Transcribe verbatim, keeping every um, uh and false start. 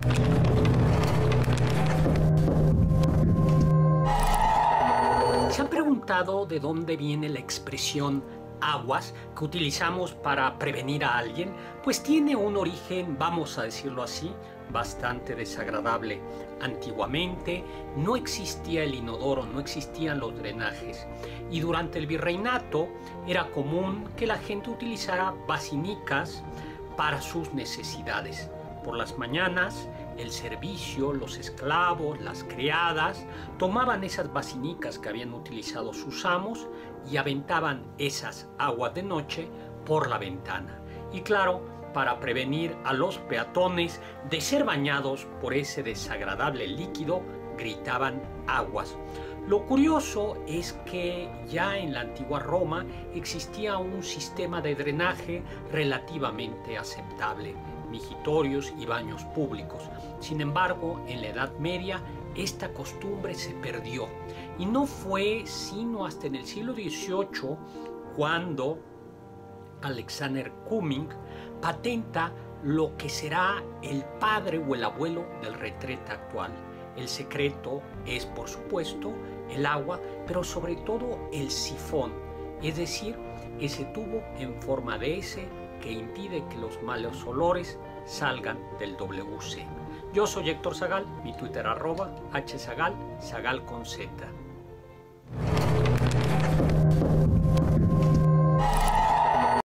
¿Se han preguntado de dónde viene la expresión aguas que utilizamos para prevenir a alguien? Pues tiene un origen, vamos a decirlo así, bastante desagradable. Antiguamente no existía el inodoro, no existían los drenajes, y durante el virreinato era común que la gente utilizara basinicas para sus necesidades. Por las mañanas, el servicio, los esclavos, las criadas, tomaban esas basinicas que habían utilizado sus amos y aventaban esas aguas de noche por la ventana. Y claro, para prevenir a los peatones de ser bañados por ese desagradable líquido, gritaban aguas. Lo curioso es que ya en la antigua Roma existía un sistema de drenaje relativamente aceptable, mijitorios y baños públicos. Sin embargo, en la Edad Media esta costumbre se perdió, y no fue sino hasta en el siglo dieciocho cuando Alexander Cumming patenta lo que será el padre o el abuelo del retrete actual. El secreto es, por supuesto, el agua, pero sobre todo el sifón, es decir, ese tubo en forma de S que impide que los malos olores salgan del W C. Yo soy Héctor Zagal, mi Twitter arroba hzagal, zagal con Z.